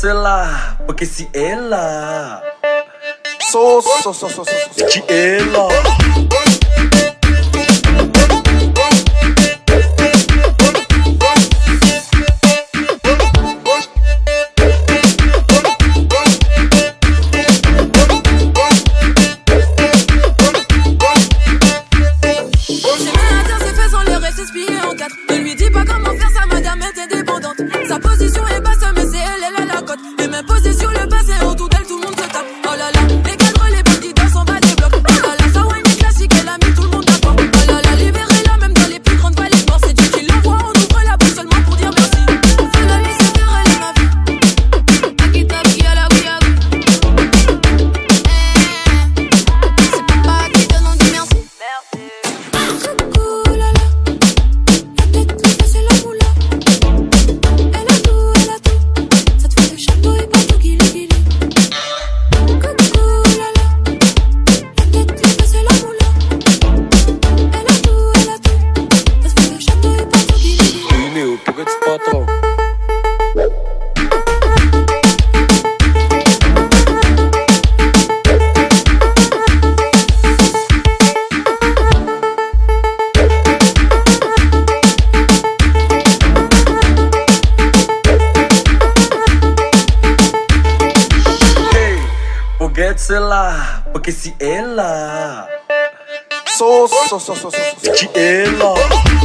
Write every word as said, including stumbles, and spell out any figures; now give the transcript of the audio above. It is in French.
Foguete lá, porque se ela So, so, so, so, so, so. de ela ne lui dis pas comment faire, sa madame est indépendante. Sa position est basse, mais c'est elle, elle a la cote. Les mêmes positions, le passé, autour d'elle, tout le monde se tape. Oh là là, les cadres, les bandits dansent en bas des blocs. Oh là là, ça ouais, une classique, elle a mis tout le monde d'accord. Oh là là, libérez-la, même dans les plus grandes vallées de mort. C'est Dieu qui l'envoie, on ouvre la bouche seulement pour dire merci. Fais la liste, faire elle est ma vie. Aki taki à la bouillague. C'est papa qui te demande merci. Merci. Coucou là là. Patrão. Foguete, sei lá, porque se ela So, so, so, so, so, so. de ela